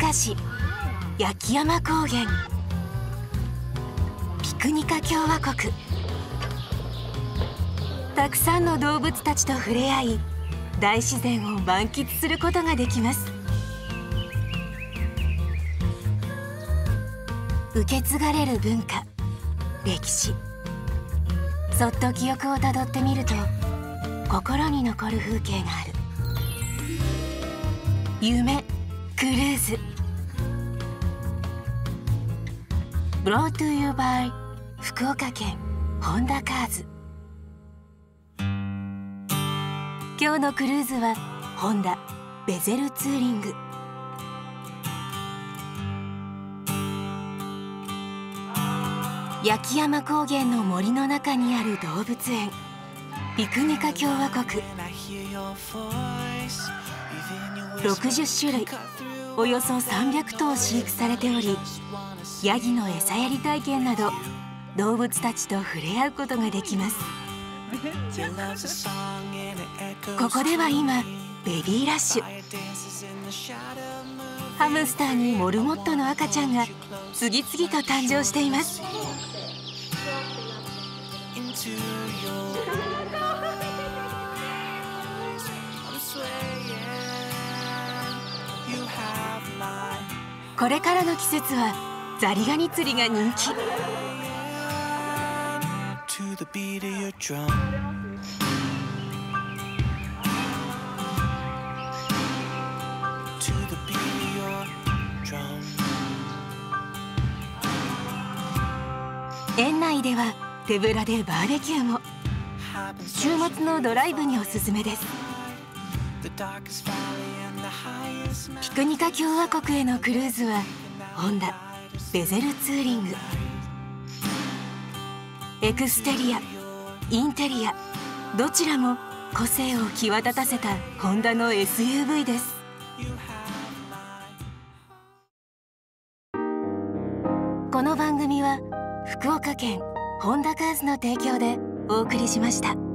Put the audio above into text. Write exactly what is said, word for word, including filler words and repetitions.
カ市焼山高原、ピクニカ共和国。たくさんの動物たちと触れ合い、大自然を満喫することができます。受け継がれる文化、歴史、そっと記憶をたどってみると心に残る風景がある。夢クルーズ Brought to you by 福岡県ホンダカーズ。今日のクルーズはホンダベゼルツーリング。焼山高原の森の中にある動物園、ピクニカ共和国。ろくじゅっしゅるい、およそさんびゃくとう飼育されており、ヤギの餌やり体験など動物たちと触れ合うことができます。ここでは今ベビーラッシュ。ハムスターにモルモットの赤ちゃんが次々と誕生しています。これからの季節はザリガニ釣りが人気。園内では手ぶらでバーベキューも。週末のドライブにおすすめです。ピクニカ共和国へのクルーズはホンダベゼルツーリング。エクステリア、インテリア、どちらも個性を際立たせたホンダの エスユーブイ です。この番組は福岡県ホンダカーズの提供でお送りしました。